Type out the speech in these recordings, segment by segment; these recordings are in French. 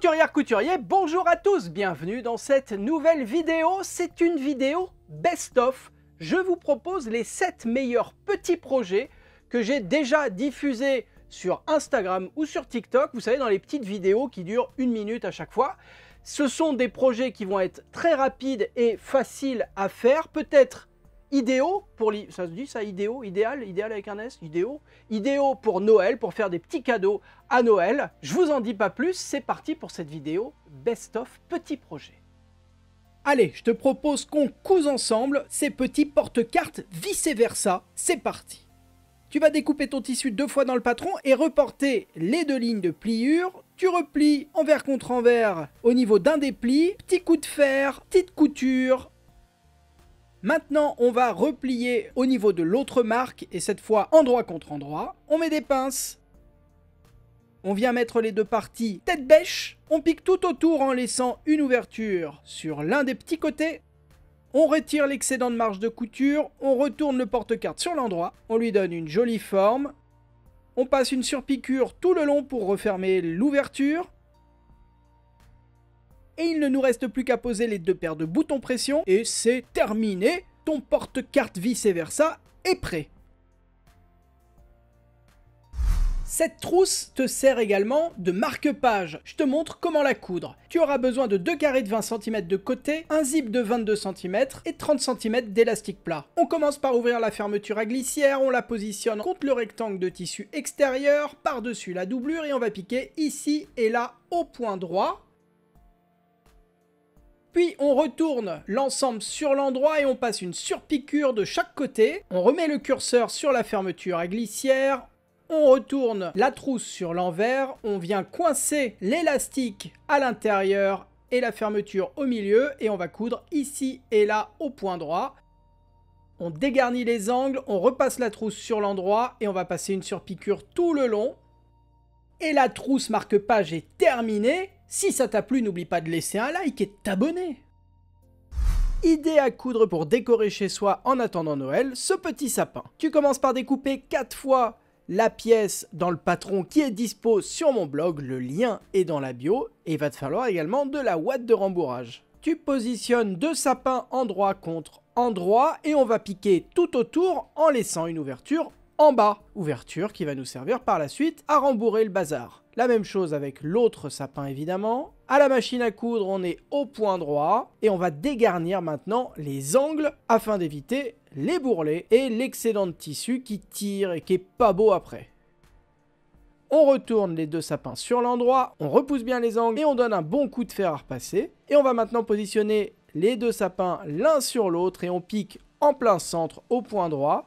Couturière, couturier, bonjour à tous, bienvenue dans cette nouvelle vidéo. C'est une vidéo best-of. Je vous propose les 7 meilleurs petits projets que j'ai déjà diffusés sur Instagram ou sur TikTok. Vous savez, dans les petites vidéos qui durent 1 minute à chaque fois. Ce sont des projets qui vont être très rapides et faciles à faire, peut-être idéaux pour ça se dit ça, idéal avec un S, idéaux pour Noël, pour faire des petits cadeaux à Noël. Je vous en dis pas plus, c'est parti pour cette vidéo best of petits projets. Allez, je te propose qu'on couse ensemble ces petits porte-cartes vice-versa. C'est parti. Tu vas découper ton tissu 2 fois dans le patron et reporter les 2 lignes de pliure. Tu replies envers contre envers au niveau d'un des plis. Petit coup de fer, petite couture. Maintenant, on va replier au niveau de l'autre marque et cette fois endroit contre endroit. On met des pinces. On vient mettre les 2 parties tête bêche. On pique tout autour en laissant une ouverture sur l'un des petits côtés. On retire l'excédent de marge de couture. On retourne le porte-carte sur l'endroit. On lui donne une jolie forme. On passe une surpiqûre tout le long pour refermer l'ouverture. Et il ne nous reste plus qu'à poser les 2 paires de boutons pression. Et c'est terminé. Ton porte-carte vice-versa est prêt. Cette trousse te sert également de marque-page. Je te montre comment la coudre. Tu auras besoin de 2 carrés de 20 cm de côté, un zip de 22 cm et 30 cm d'élastique plat. On commence par ouvrir la fermeture à glissière, on la positionne contre le rectangle de tissu extérieur, par-dessus la doublure et on va piquer ici et là au point droit. Puis on retourne l'ensemble sur l'endroit et on passe une surpiqûre de chaque côté. On remet le curseur sur la fermeture à glissière. On retourne la trousse sur l'envers, on vient coincer l'élastique à l'intérieur et la fermeture au milieu et on va coudre ici et là au point droit. On dégarnit les angles, on repasse la trousse sur l'endroit et on va passer une surpiqûre tout le long. Et la trousse marque-page est terminée. Si ça t'a plu, n'oublie pas de laisser un like et de t'abonner. Idée à coudre pour décorer chez soi en attendant Noël, ce petit sapin. Tu commences par découper 4 fois la pièce dans le patron qui est dispo sur mon blog, le lien est dans la bio, et il va te falloir également de la ouate de rembourrage. Tu positionnes 2 sapins endroit contre endroit et on va piquer tout autour en laissant une ouverture en bas. Ouverture qui va nous servir par la suite à rembourrer le bazar. La même chose avec l'autre sapin évidemment. À la machine à coudre, on est au point droit et on va dégarnir maintenant les angles afin d'éviter les bourrelets et l'excédent de tissu qui tire et qui est pas beau après. On retourne les 2 sapins sur l'endroit, on repousse bien les angles et on donne un bon coup de fer à repasser. Et on va maintenant positionner les 2 sapins l'un sur l'autre et on pique en plein centre au point droit.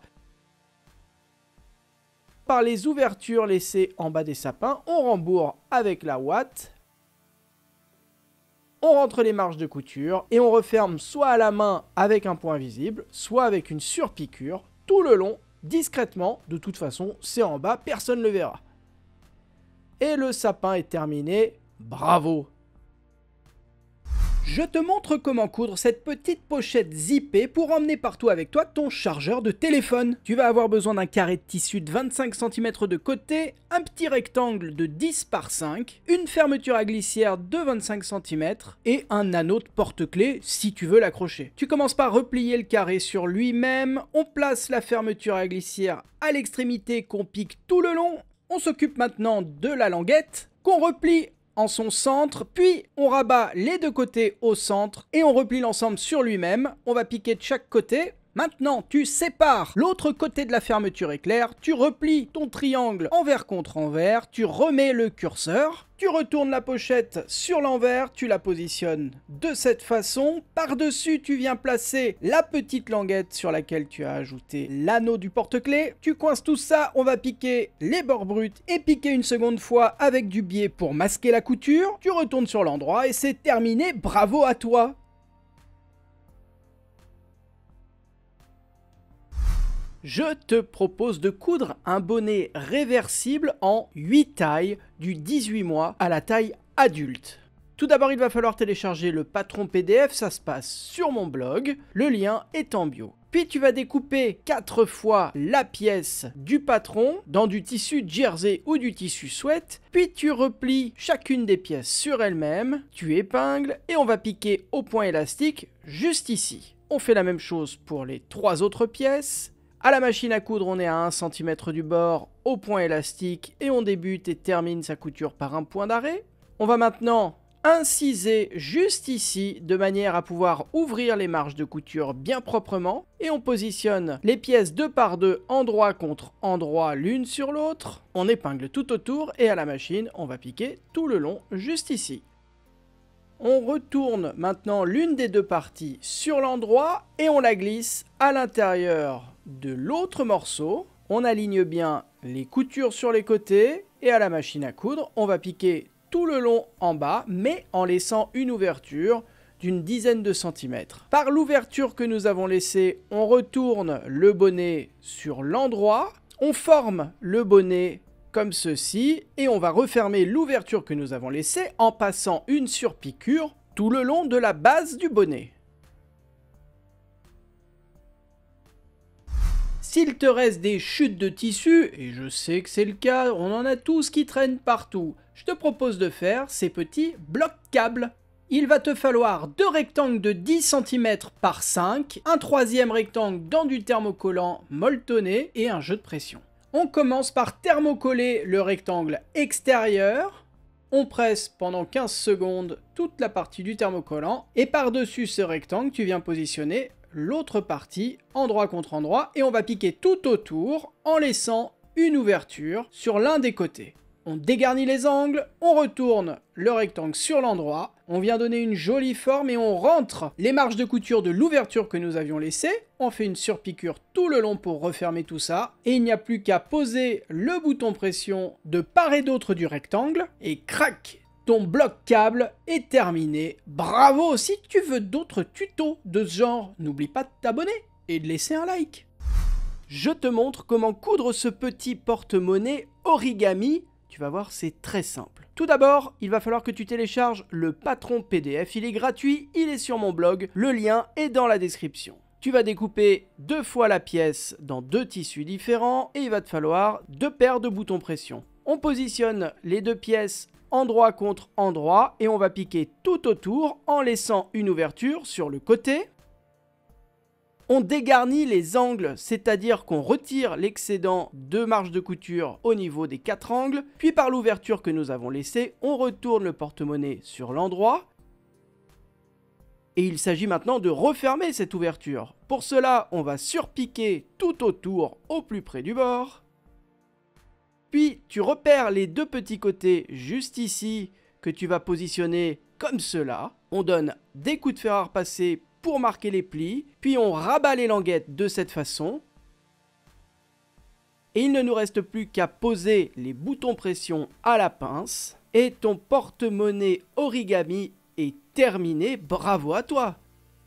Par les ouvertures laissées en bas des sapins, on rembourre avec la ouate. On rentre les marges de couture et on referme soit à la main avec un point visible, soit avec une surpiqûre, tout le long, discrètement. De toute façon, c'est en bas, personne ne le verra. Et le sapin est terminé, bravo! Je te montre comment coudre cette petite pochette zippée pour emmener partout avec toi ton chargeur de téléphone. Tu vas avoir besoin d'un carré de tissu de 25 cm de côté, un petit rectangle de 10 par 5, une fermeture à glissière de 25 cm et un anneau de porte-clés si tu veux l'accrocher. Tu commences par replier le carré sur lui-même, on place la fermeture à glissière à l'extrémité qu'on pique tout le long, on s'occupe maintenant de la languette qu'on replie en son centre, puis on rabat les 2 côtés au centre et on replie l'ensemble sur lui-même. On va piquer de chaque côté. Maintenant, tu sépares l'autre côté de la fermeture éclair, tu replies ton triangle envers contre envers, tu remets le curseur, tu retournes la pochette sur l'envers, tu la positionnes de cette façon. Par-dessus, tu viens placer la petite languette sur laquelle tu as ajouté l'anneau du porte-clés. Tu coinces tout ça, on va piquer les bords bruts et piquer une seconde fois avec du biais pour masquer la couture. Tu retournes sur l'endroit et c'est terminé, bravo à toi! Je te propose de coudre un bonnet réversible en 8 tailles, du 18 mois à la taille adulte. Tout d'abord, il va falloir télécharger le patron PDF, ça se passe sur mon blog, le lien est en bio. Puis tu vas découper 4 fois la pièce du patron dans du tissu jersey ou du tissu sweat, puis tu replies chacune des pièces sur elle-même, tu épingles et on va piquer au point élastique juste ici. On fait la même chose pour les 3 autres pièces. À la machine à coudre, on est à 1 cm du bord au point élastique et on débute et termine sa couture par un point d'arrêt. On va maintenant inciser juste ici de manière à pouvoir ouvrir les marges de couture bien proprement et on positionne les pièces 2 par 2 endroit contre endroit l'une sur l'autre. On épingle tout autour et à la machine, on va piquer tout le long juste ici. On retourne maintenant l'une des 2 parties sur l'endroit et on la glisse à l'intérieur de l'autre morceau. On aligne bien les coutures sur les côtés et à la machine à coudre, on va piquer tout le long en bas, mais en laissant une ouverture d'une dizaine de centimètres. Par l'ouverture que nous avons laissée, on retourne le bonnet sur l'endroit, on forme le bonnet comme ceci, et on va refermer l'ouverture que nous avons laissée en passant une surpiqûre tout le long de la base du bonnet. S'il te reste des chutes de tissu, et je sais que c'est le cas, on en a tous qui traînent partout, je te propose de faire ces petits blocs câbles. Il va te falloir 2 rectangles de 10 cm par 5, un 3e rectangle dans du thermocollant molletonné et un jeu de pression. On commence par thermocoller le rectangle extérieur. On presse pendant 15 secondes toute la partie du thermocollant et par-dessus ce rectangle, tu viens positionner l'autre partie endroit contre endroit et on va piquer tout autour en laissant une ouverture sur l'un des côtés. On dégarnit les angles, on retourne le rectangle sur l'endroit, on vient donner une jolie forme et on rentre les marges de couture de l'ouverture que nous avions laissée, on fait une surpiqûre tout le long pour refermer tout ça, et il n'y a plus qu'à poser le bouton pression de part et d'autre du rectangle, et crac, ton bloc câble est terminé. Bravo! Si tu veux d'autres tutos de ce genre, n'oublie pas de t'abonner et de laisser un like. Je te montre comment coudre ce petit porte-monnaie origami. Tu vas voir, c'est très simple. Tout d'abord, il va falloir que tu télécharges le patron PDF. Il est gratuit, il est sur mon blog, le lien est dans la description. Tu vas découper 2 fois la pièce dans 2 tissus différents et il va te falloir 2 paires de boutons pression. On positionne les 2 pièces endroit contre endroit et on va piquer tout autour en laissant une ouverture sur le côté. On dégarnit les angles, c'est-à-dire qu'on retire l'excédent de marge de couture au niveau des 4 angles, puis par l'ouverture que nous avons laissée, on retourne le porte-monnaie sur l'endroit. Et il s'agit maintenant de refermer cette ouverture. Pour cela, on va surpiquer tout autour au plus près du bord. Puis tu repères les 2 petits côtés juste ici que tu vas positionner comme cela. On donne des coups de fer à repasser pour marquer les plis, puis on rabat les languettes de cette façon. Et il ne nous reste plus qu'à poser les boutons pression à la pince. Et ton porte-monnaie origami est terminé. Bravo à toi!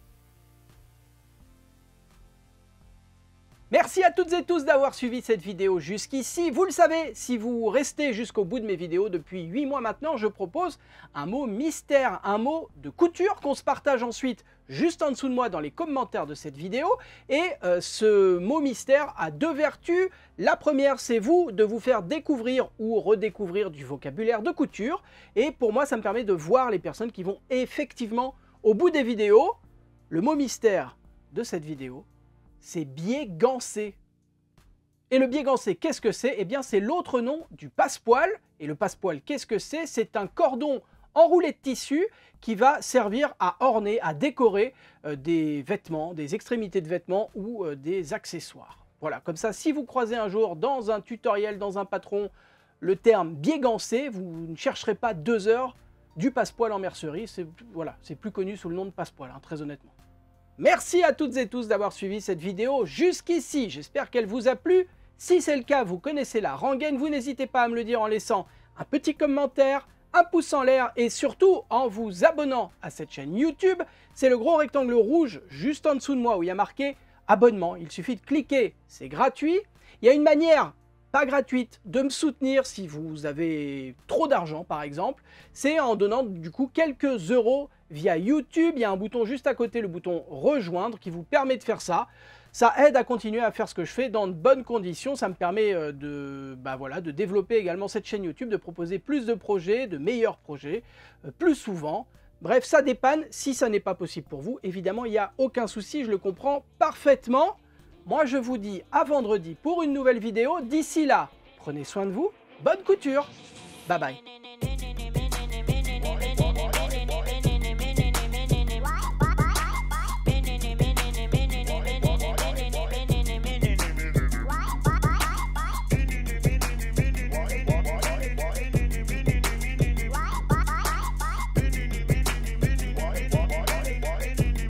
Merci à toutes et tous d'avoir suivi cette vidéo jusqu'ici. Vous le savez, si vous restez jusqu'au bout de mes vidéos depuis 8 mois maintenant, je propose un mot mystère, un mot de couture qu'on se partage ensuite juste en dessous de moi dans les commentaires de cette vidéo. Et ce mot mystère a 2 vertus. La première, c'est de vous faire découvrir ou redécouvrir du vocabulaire de couture. Et pour moi, ça me permet de voir les personnes qui vont effectivement au bout des vidéos. Le mot mystère de cette vidéo, c'est biais gancé. Et le biais gancé, qu'est-ce que c'est? Eh bien, c'est l'autre nom du passepoil. Et le passepoil, qu'est-ce que c'est? C'est un cordon enroulé de tissu qui va servir à orner, à décorer des vêtements, des extrémités de vêtements ou des accessoires. Voilà, comme ça, si vous croisez un jour dans un tutoriel, dans un patron, le terme biais gancé, vous ne chercherez pas 2 heures du passepoil en mercerie. Voilà, c'est plus connu sous le nom de passepoil, hein, très honnêtement. Merci à toutes et tous d'avoir suivi cette vidéo jusqu'ici. J'espère qu'elle vous a plu. Si c'est le cas, vous connaissez la rengaine. Vous n'hésitez pas à me le dire en laissant un petit commentaire, un pouce en l'air et surtout en vous abonnant à cette chaîne YouTube. C'est le gros rectangle rouge juste en dessous de moi où il y a marqué abonnement. Il suffit de cliquer, c'est gratuit. Il y a une manière pas gratuite de me soutenir si vous avez trop d'argent par exemple, c'est en donnant du coup quelques euros via YouTube. Il y a un bouton juste à côté, le bouton rejoindre, qui vous permet de faire ça. Ça aide à continuer à faire ce que je fais dans de bonnes conditions. Ça me permet de développer également cette chaîne YouTube, de proposer plus de projets, de meilleurs projets, plus souvent. Bref, ça dépanne. Si ça n'est pas possible pour vous, évidemment, il n'y a aucun souci, je le comprends parfaitement. Moi, je vous dis à vendredi pour une nouvelle vidéo. D'ici là, prenez soin de vous. Bonne couture. Bye bye.